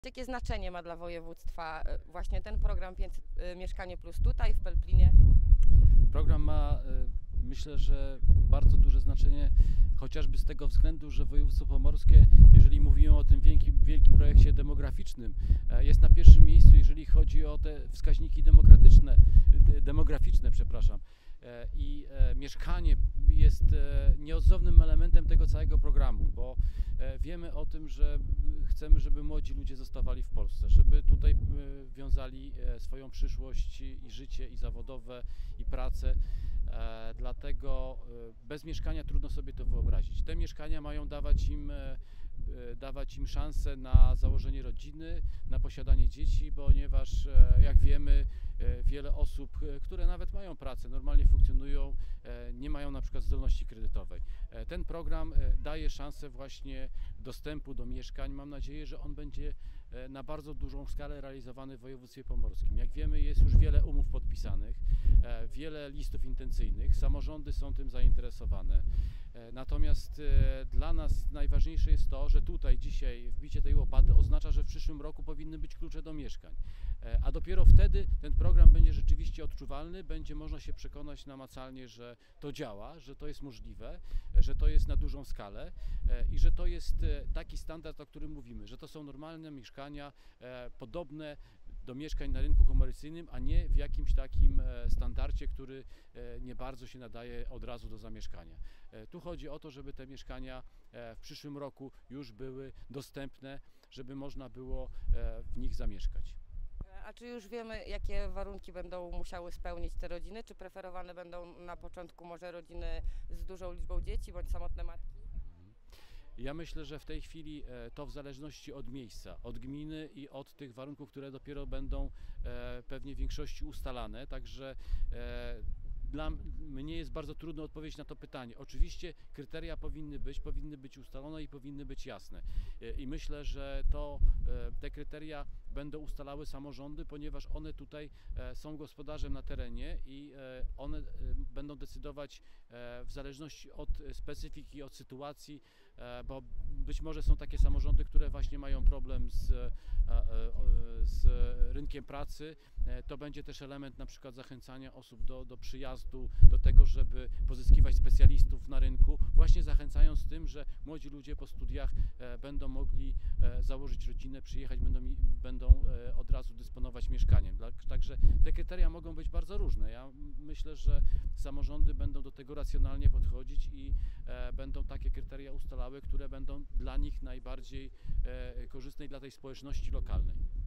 Jakie znaczenie ma dla województwa właśnie ten program 500 Mieszkanie Plus tutaj w Pelplinie? Program ma, myślę, że bardzo duże znaczenie, chociażby z tego względu, że województwo pomorskie, jeżeli mówimy o tym wielkim projekcie demograficznym, jest na pierwszym miejscu, jeżeli chodzi o te wskaźniki demograficzne, przepraszam. I mieszkanie jest nieodzownym elementem tego całego programu, bo wiemy o tym, że chcemy, żeby młodzi ludzie zostawali w Polsce, żeby tutaj wiązali swoją przyszłość i życie, i zawodowe, i pracę. Dlatego bez mieszkania trudno sobie to wyobrazić. Te mieszkania mają dawać im szansę na założenie rodziny, na posiadanie dzieci, ponieważ jak wiemy, wiele osób, które nawet mają pracę, normalnie funkcjonują, nie mają na przykład zdolności kredytowej. Ten program daje szansę właśnie dostępu do mieszkań. Mam nadzieję, że on będzie na bardzo dużą skalę realizowany w województwie pomorskim. Jak wiemy, jest już wiele umów podpisanych, wiele listów intencyjnych, samorządy są tym zainteresowane. Natomiast dla nas najważniejsze jest to, że tutaj dzisiaj wbicie tej łopaty oznacza, że w przyszłym roku powinny być klucze do mieszkań. A dopiero wtedy ten program będzie rzeczywiście odczuwalny, będzie można się przekonać namacalnie, że to działa, że to jest możliwe, że to jest na dużą skalę i że to jest taki standard, o którym mówimy, że to są normalne mieszkania podobne do mieszkań na rynku komercyjnym, a nie w jakimś takim standardzie, który nie bardzo się nadaje od razu do zamieszkania. Tu chodzi o to, żeby te mieszkania w przyszłym roku już były dostępne, żeby można było w nich zamieszkać. A czy już wiemy, jakie warunki będą musiały spełnić te rodziny? Czy preferowane będą na początku może rodziny z dużą liczbą dzieci bądź samotne matki? Ja myślę, że w tej chwili to w zależności od miejsca, od gminy i od tych warunków, które dopiero będą pewnie w większości ustalane, także dla mnie jest bardzo trudno odpowiedzieć na to pytanie. Oczywiście kryteria powinny być ustalone i powinny być jasne. I myślę, że te kryteria będą ustalały samorządy, ponieważ one tutaj są gospodarzem na terenie i one będą decydować w zależności od specyfiki, od sytuacji, bo być może są takie samorządy, które właśnie mają problem z rynkiem pracy. To będzie też element na przykład zachęcania osób do przyjazdu, do tego, żeby pozyskiwać specjalistów na rynku, właśnie zachęcając tym, że młodzi ludzie po studiach będą mogli założyć rodzinę, przyjechać, będą od razu dysponować mieszkaniem. Także te kryteria mogą być bardzo różne. Ja myślę, że samorządy będą do tego racjonalnie podchodzić i będą takie kryteria ustalały, które będą dla nich najbardziej korzystne dla tej społeczności lokalnej.